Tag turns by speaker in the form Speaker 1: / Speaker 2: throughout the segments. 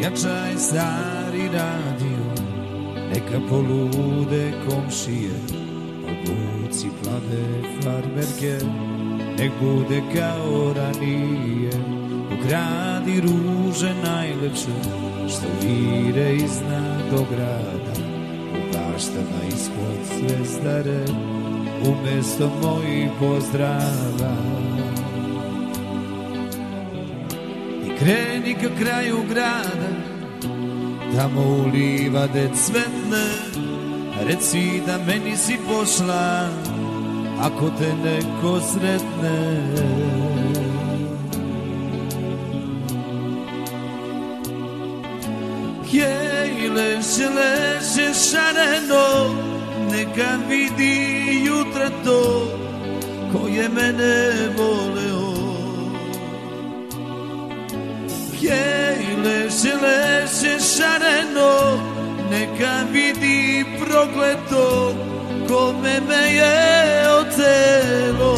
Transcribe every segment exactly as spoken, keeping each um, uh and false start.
Speaker 1: Jačaj stari radio, neka polude komšije, obuci plave farmerke, nek bude kao ranije. Ukradi ruže najlepše, što vire iznad ograda, u baštama ispod zvezdare, umesto mojih pozdrava. I kreni ka kraju grada, tamo u livade cvetne, reci da meni si pošla, ako te neko sretne. Jej, leže, leže šareno, neka vidi jutra to, ko je mene voleo. Jej, leže, leže šareno, neka vidi prokleto, kome me je otelo.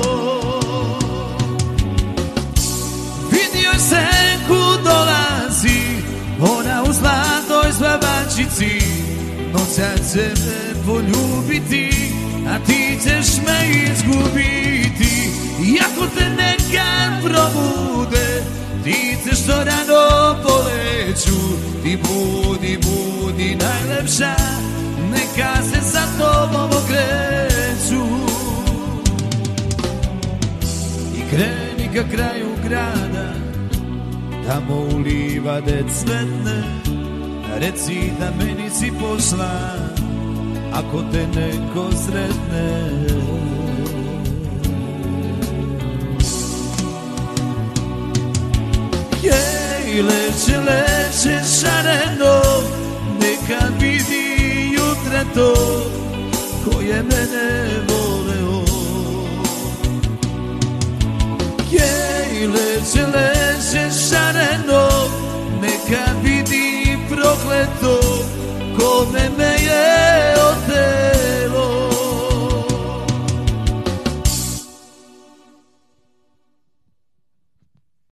Speaker 1: Vidio je senku dolazi, ona u zlatoj zbavančici, no sad će me poljubiti, a ti ćeš me izgubiti. Iako te nekad probude ptice što rano poleću, ti budi, budi najlepša, neka se sa tobom okreću. I kreni ka kraju grada, tamo u livade cvetne, reci da meni si pošla, ako te neko sretne. Jej, leće, leće šareno, neka vidi jutra to, ko je mene voleo. Jej, leće, leće šareno, neka vidi prokleto, kome me je